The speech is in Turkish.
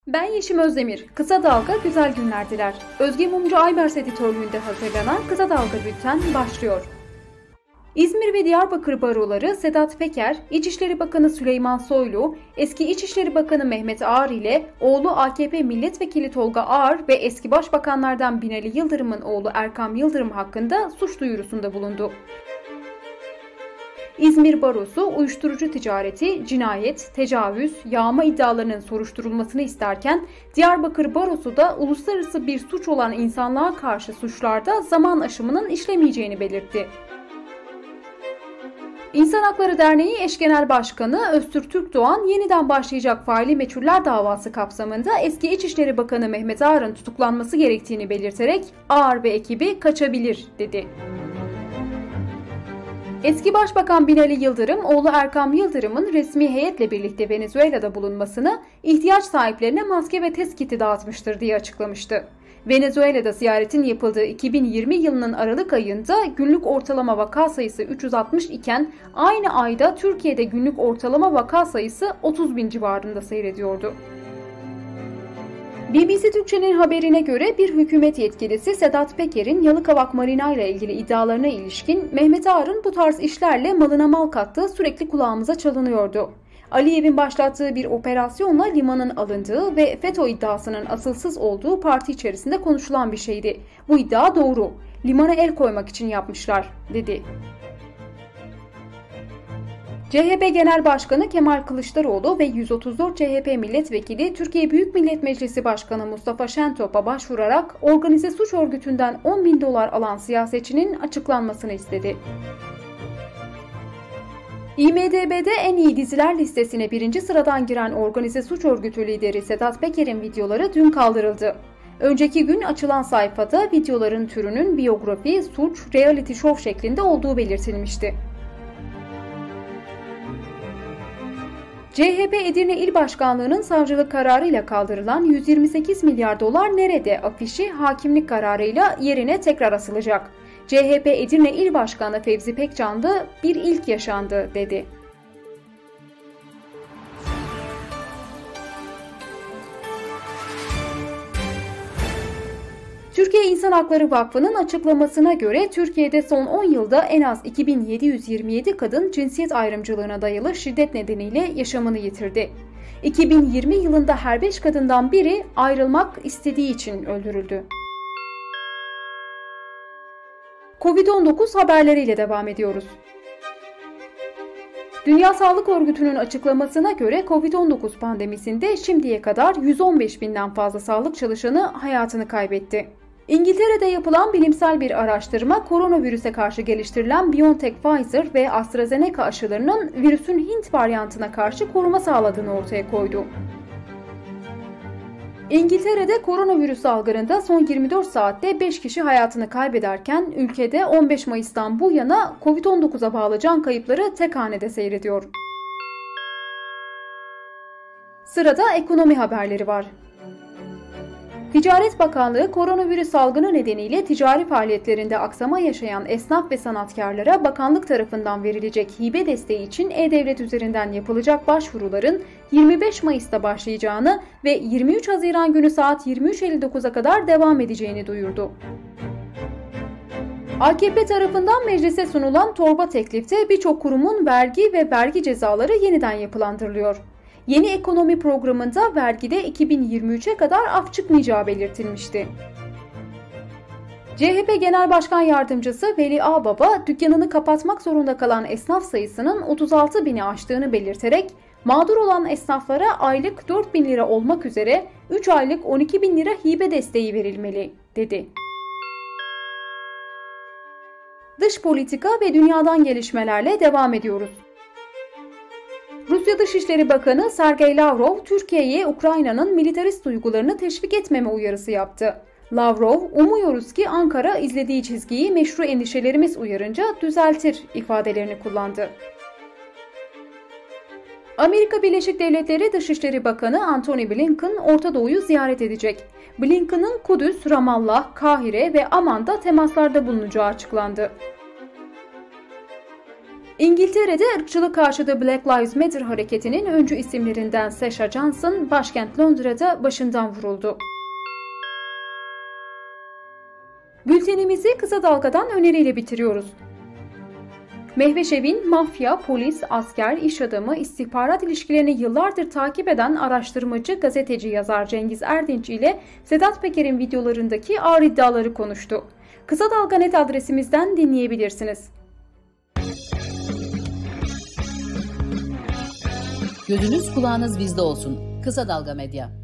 Ben Yeşim Özdemir. Kısa Dalga güzel günler diler. Özge Mumcu Aybers editörlüğünde hazırlanan Kısa Dalga Bülten başlıyor. İzmir ve Diyarbakır baroları Sedat Peker, İçişleri Bakanı Süleyman Soylu, eski İçişleri Bakanı Mehmet Ağar ile oğlu AKP Milletvekili Tolga Ağar ve eski Başbakanlardan Binali Yıldırım'ın oğlu Erkam Yıldırım hakkında suç duyurusunda bulundu. İzmir Barosu uyuşturucu ticareti, cinayet, tecavüz, yağma iddialarının soruşturulmasını isterken Diyarbakır Barosu da uluslararası bir suç olan insanlığa karşı suçlarda zaman aşımının işlemeyeceğini belirtti. İnsan Hakları Derneği Eş Genel Başkanı Öztürk Türkdoğan yeniden başlayacak faili meçhuller davası kapsamında eski İçişleri Bakanı Mehmet Ağar'ın tutuklanması gerektiğini belirterek Ağar ve ekibi kaçabilir dedi. Eski Başbakan Binali Yıldırım, oğlu Erkam Yıldırım'ın resmi heyetle birlikte Venezuela'da bulunmasını, ihtiyaç sahiplerine maske ve test kiti dağıtmıştır diye açıklamıştı. Venezuela'da ziyaretin yapıldığı 2020 yılının Aralık ayında günlük ortalama vaka sayısı 360 iken aynı ayda Türkiye'de günlük ortalama vaka sayısı 30 bin civarında seyrediyordu. BBC Türkçe'nin haberine göre bir hükümet yetkilisi Sedat Peker'in Yalıkavak Marina ile ilgili iddialarına ilişkin Mehmet Ağar'ın bu tarz işlerle malına mal kattığı sürekli kulağımıza çalınıyordu. Aliyev'in başlattığı bir operasyonla limanın alındığı ve FETÖ iddiasının asılsız olduğu parti içerisinde konuşulan bir şeydi. Bu iddia doğru. Limana el koymak için yapmışlar, dedi. CHP Genel Başkanı Kemal Kılıçdaroğlu ve 134 CHP milletvekili Türkiye Büyük Millet Meclisi Başkanı Mustafa Şentop'a başvurarak organize suç örgütünden 10 bin dolar alan siyasetçinin açıklanmasını istedi. IMDb'de en iyi diziler listesine 1. sıradan giren organize suç örgütü lideri Sedat Peker'in videoları dün kaldırıldı. Önceki gün açılan sayfada videoların türünün biyografi, suç, reality show şeklinde olduğu belirtilmişti. CHP Edirne İl Başkanlığı'nın savcılık kararıyla kaldırılan 128 milyar dolar nerede afişi hakimlik kararıyla yerine tekrar asılacak. CHP Edirne İl Başkanı Fevzi Pekcanlı bir ilk yaşandı dedi. Türkiye İnsan Hakları Vakfı'nın açıklamasına göre Türkiye'de son 10 yılda en az 2727 kadın cinsiyet ayrımcılığına dayalı şiddet nedeniyle yaşamını yitirdi. 2020 yılında her 5 kadından biri ayrılmak istediği için öldürüldü. Covid-19 haberleriyle devam ediyoruz. Dünya Sağlık Örgütü'nün açıklamasına göre Covid-19 pandemisinde şimdiye kadar 115 binden fazla sağlık çalışanı hayatını kaybetti. İngiltere'de yapılan bilimsel bir araştırma koronavirüse karşı geliştirilen BioNTech, Pfizer ve AstraZeneca aşılarının virüsün Hint varyantına karşı koruma sağladığını ortaya koydu. İngiltere'de koronavirüs salgınında son 24 saatte 5 kişi hayatını kaybederken ülkede 15 Mayıs'tan bu yana Covid-19'a bağlı can kayıpları tek hanede seyrediyor. Sırada ekonomi haberleri var. Ticaret Bakanlığı koronavirüs salgını nedeniyle ticari faaliyetlerinde aksama yaşayan esnaf ve sanatkarlara bakanlık tarafından verilecek hibe desteği için E-Devlet üzerinden yapılacak başvuruların 25 Mayıs'ta başlayacağını ve 23 Haziran günü saat 23.59'a kadar devam edeceğini duyurdu. AKP tarafından meclise sunulan torba teklifte birçok kurumun vergi ve vergi cezaları yeniden yapılandırılıyor. Yeni ekonomi programında vergide 2023'e kadar af çıkmayacağı belirtilmişti. CHP Genel Başkan Yardımcısı Veli Ağbaba, dükkanını kapatmak zorunda kalan esnaf sayısının 36 bini aştığını belirterek, mağdur olan esnaflara aylık 4 bin lira olmak üzere 3 aylık 12 bin lira hibe desteği verilmeli, dedi. Dış politika ve dünyadan gelişmelerle devam ediyoruz. Rusya Dışişleri Bakanı Sergey Lavrov, Türkiye'ye Ukrayna'nın militarist duygularını teşvik etmeme uyarısı yaptı. Lavrov, umuyoruz ki Ankara izlediği çizgiyi meşru endişelerimiz uyarınca düzeltir ifadelerini kullandı. Amerika Birleşik Devletleri Dışişleri Bakanı Antony Blinken, Orta Doğu'yu ziyaret edecek. Blinken'ın Kudüs, Ramallah, Kahire ve Amman'da temaslarda bulunacağı açıklandı. İngiltere'de ırkçılık karşıtı Black Lives Matter hareketinin öncü isimlerinden Sasha Johnson, başkent Londra'da başından vuruldu. Bültenimizi kısa dalgadan öneriyle bitiriyoruz. Mehveşev'in mafya, polis, asker, iş adamı, istihbarat ilişkilerini yıllardır takip eden araştırmacı, gazeteci, yazar Cengiz Erdinç ile Sedat Peker'in videolarındaki ağır iddiaları konuştu. Kısa Dalga.net adresimizden dinleyebilirsiniz. Gözünüz kulağınız bizde olsun. Kısa Dalga Medya.